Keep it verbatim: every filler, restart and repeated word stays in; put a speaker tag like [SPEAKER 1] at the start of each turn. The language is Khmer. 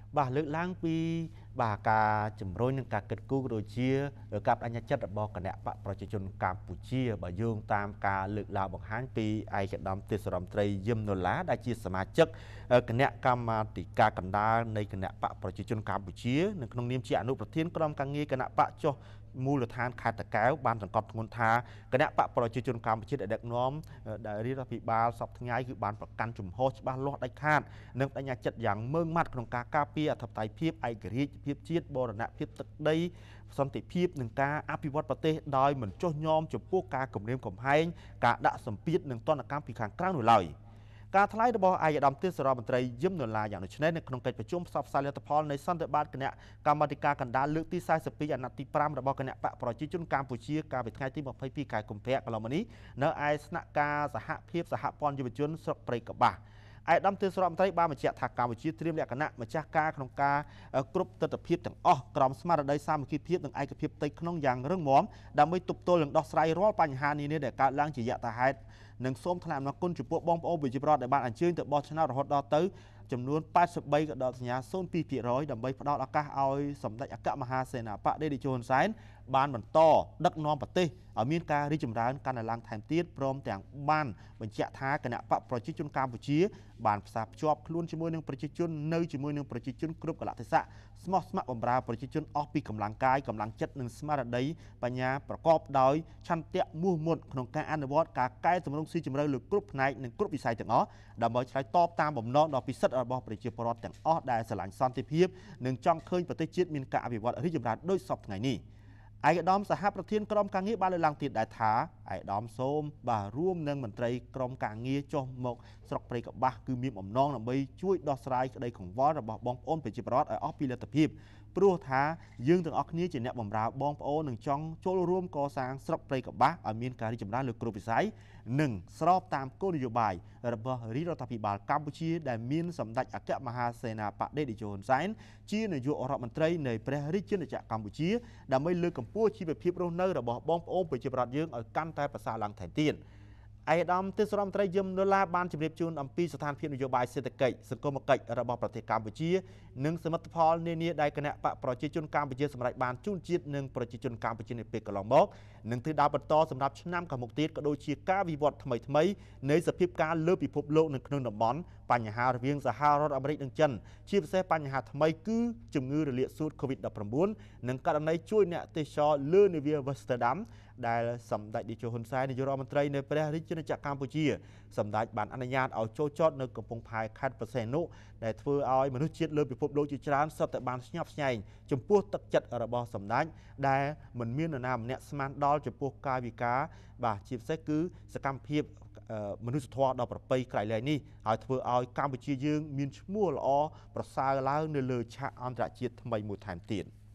[SPEAKER 1] បាទលើកឡើងពីបាទការជំរុញនិងការកិត្តគូដូចជាការបដិញ្ញាចិត្តរបស់គណៈបកប្រជាជនកម្ពុជាបើយោងតាមការលើកឡើងបង្ហាញពីឯកឧត្តមទេសរដ្ឋមន្ត្រីយឹមណូឡាដែលជាសមាជិកគណៈកម្មាធិការកណ្ដាលនៃគណៈបកប្រជាជនកម្ពុជានៅក្នុងនាមជាអនុប្រធានក្រុមការងារគណៈបកចុះមូលដ្ឋានខេត្តតាកែវបានសង្កត់ធ្ងន់ថាគណៈបកប្រជាជនកម្ពុជាដែលដឹកនាំដែលរដ្ឋាភិបាលសពថ្ងៃគឺបានប្រកាន់ជំហរច្បាស់លាស់ដាច់ខាតនិងបញ្ញាចិត្តយ៉ាងម៉ឺងម៉ាត់ក្នុងការការពារអធិបតេយ្យភាពឯករាជ្យភាពជាតិបូរណភាពទឹកដីសន្តិភាពនិងការអភិវឌ្ឍប្រទេសដោយមិនចុះញោមចំពោះការគំរាមកំហែងការដាក់សម្ពាធនិងទណ្ឌកម្មពីខាងក្រៅនោះឡើយការថ្លែងរបស់ឯកឧត្តមទេសរដ្ឋមន្ត្រីយឹមណូឡាយ៉ាងដូចនេះនៅក្នុងកិច្ចប្រជុំផ្សព្វផ្សាយលទ្ធផលនៃសន្និបាតគណៈកម្មាធិការកណ្ដាលលើកទីសែសិបពីរអាណត្តិទីប្រាំរបស់គណៈបកប្រជាជនកម្ពុជាកាលពីថ្ងៃទីម្ភៃពីរខែកុម្ភៈកន្លងមកនេះនៅឯស្នាក់ការសហភាពសហព័ន្ធយុវជនស្រុកព្រៃកបាស់ឯកឧត្តមទេសរដ្ឋមន្ត្រីបានបញ្ជាក់ថាកម្ពុជាត្រៀមលក្ខណៈម្ចាស់ការក្នុងការគ្រប់ទិដ្ឋភាពទាំងអស់ក្រោមស្មារតីសាមគ្គីភាពនិងឯកភាពផ្ទៃក្នុងយ៉ាងរឹងមាំដើម្បីទប់ទល់និងដោះស្រាយរាល់បញ្ហានានាដែលកើតឡើងជាយថាហេតុនិងសូមថ្លែងអំណរគុណចំពោះបងប្អូនប្រជាពលរដ្ឋដែលបានអញ្ជើញទៅបោះឆ្នោតរហូតដល់ទៅចំនួនแปดสิบสามកដកសញ្ញា ศูนย์จุดสอง% ដើម្បីផ្ដល់ឱកាសឲ្យសម្ដេចអគ្គមហាសេនាបតីតេជោហ៊ុនសែនបានបន្តដឹកនាំប្រទេសឲ្យមានការរីកចម្រើនកាន់តែឡើងថែមទៀតព្រមទាំងបានបញ្ជាក់ថាគណៈបកប្រជាជនកម្ពុជាបានផ្សារភ្ជាប់ខ្លួនជាមួយនឹងប្រជាជននៅជាមួយនឹងប្រជាជនគ្រប់កលៈទេសៈស្មោះស្ម័គ្របម្រើប្រជាជនអស់ពីកម្លាំងកាយកម្លាំងចិត្តនិងស្មារតីបញ្ញាប្រកបដោយឆន្ទៈមោះមុតក្នុងការអនុវត្តការកែសម្រុងស៊ីជម្រៅលើគ្រប់ផ្នែកនិងគ្រប់វិស័យទាំងអស់ដើម្បីឆ្លើយតបតាមបំណងដ៏ពិសិដ្ឋរបស់ប្រជាពលរដ្ឋទាំងអស់ដែលស្រឡាញ់សន្តិភាពនិងចង់ឃើញប្រទេសជាតិមានការអភិវឌ្ឍរីកចម្រើនដូចសពថ្ងៃនេះឯកឧត្តមសហប្រធានក្រុមការងារបានលើកឡើងទៀតដែរថាឯកឧត្តមសូមបាទរួមនឹងមន្ត្រីក្រុមការងារចុះមកស្រុកព្រៃកបាស់គឺមានបំណងដើម្បីជួយដោះស្រាយក្តីកង្វល់របស់បងប្អូនប្រជាពលរដ្ឋឲ្យអស់ពីលទ្ធភាពព្រោះថាយើងទាំងអស់គ្នាជាអ្នកបម្រើបងប្អូននឹងចង់ចូលរួមកសាងស្រុកព្រៃកបាស់ឲ្យមានការរីកចម្រើនលើគ្រប់វិស័យនិងស្របតាមគោលនយោបាយរបស់រាជរដ្ឋាភិបាលកម្ពុជាដែលមានសម្ដេចអគ្គមហាសេនាបតីតេជោហ៊ុនសែនជានាយករដ្ឋមន្ត្រីនៃព្រះរាជាណាចក្រកម្ពុជាដើម្បីលើកកម្ពស់ជីវភាពរស់នៅរបស់បងប្អូនប្រជាពលរដ្ឋយើងឲ្យកាន់តែប្រសើរឡើងថែមទៀតឯកឧត្តមទេសរដ្ឋមន្ត្រីយឹមណូឡាបានជម្រាបជូនអំពីស្ថានភាពនយោបាយសេដ្ឋកិច្ចសង្គមគិច្ចរបស់ប្រទេសកម្ពុជានិងសមិទ្ធផលនានាដែលគណៈបកប្រជាជនកម្ពុជាសម្រេចបានជូនជាតិនិងប្រជាជនកម្ពុជានៅពេលកន្លងមកនិងទិសដៅបន្តសម្រាប់ឆ្នាំខាងមុខទៀតក៏ដូចជាការវិវត្តថ្មីថ្មីនៃសភាពការលើពិភពលោកនៅក្នុងតំបន់បញ្ហារវាងសហរដ្ឋអាមេរិកនិងចិនជាពិសេសបញ្ហាថ្មីគឺជំងឺរលាកសួត COVID 19 និងករណីជួយអ្នកទេសចរលើនាវា Amsterdam ដែលសម្ដេចតេជោហ៊ុនសែននាយករដ្ឋមន្ត្រីនៃព្រះរាជាណាចក្រកម្ពុជាសម្ដេចបានអនុញ្ញាតឲ្យចូលចតនៅកំពង់ផែខេត្តបរសេនុដែលធ្វើឲ្យមនុស្សជាតិលើពិភពលោកជាច្រើនសុទ្ធតែបានស្ញប់ស្ញែងចំពោះទឹកចិត្តរបស់សម្ដេចដែលមិនមាននរណាម្នាក់ស្មានដល់ចំពោះកាយវិការបាទជាពិសេសគឺសកម្មភាពមនុស្សធម៌ដ៏ប្រពៃក្រៃលែងនេះហើយធ្វើឲ្យកម្ពុជាយើងមានឈ្មោះល្អប្រសើរឡើងនៅលើឆាកអន្តរជាតិថ្មីមួយថែមទៀត